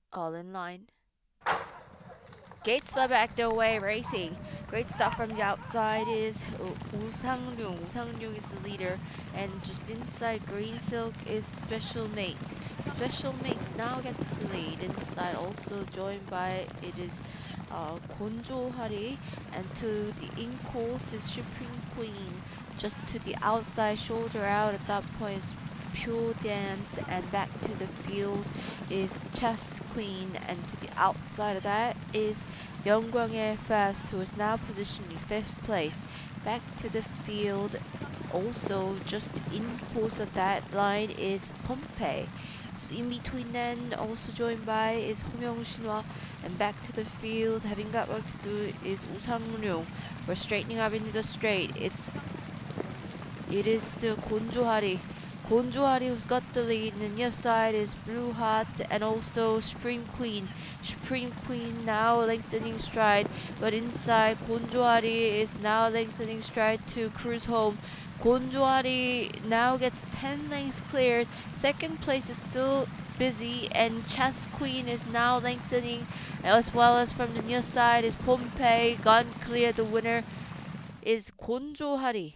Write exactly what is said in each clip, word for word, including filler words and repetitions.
All in line. Gates fly back their way, racing. Great stuff from the outside is Woo Sang-ryung. Woo Sang-ryung is the leader, and just inside Green Silk is Special Mate. Special Mate now gets the lead. Inside also joined by it is uh, Gonjo Hari, and to the in-course is Supreme Queen. Just to the outside, shoulder out at that point is Pure Dance, and back to the field is Chess Queen, and to the outside of that is Yeonggwanghae Fast, who is now positioned in fifth place. Back to the field, also just in course of that line is Pompey. So in between then, also joined by is Homyoung Shinhwa, and back to the field, having got work to do is Woo Sang-ryung. We're straightening up into the straight. It's it is still Gonjo Hari. Gonjo Hari who's got the lead, and the near side is Blue Heart and also Supreme Queen. Supreme Queen now lengthening stride, but inside Gonjo Hari is now lengthening stride to cruise home. Gonjo Hari now gets ten lengths cleared. Second place is still busy, and Chess Queen is now lengthening, as well as from the near side is Pompey. Gone clear. The winner is Gonjo Hari.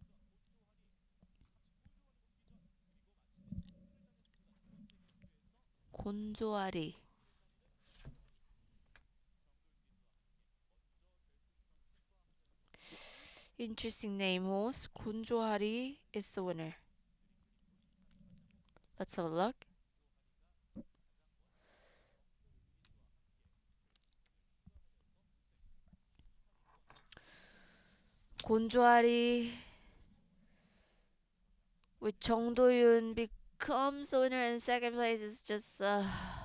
Gonjo Hari. Interesting name, horse. Gonjo Hari is the winner. Let's have a look. Gonjo Hari with Jung Do-yoon becomes the winner, and second place is just uh,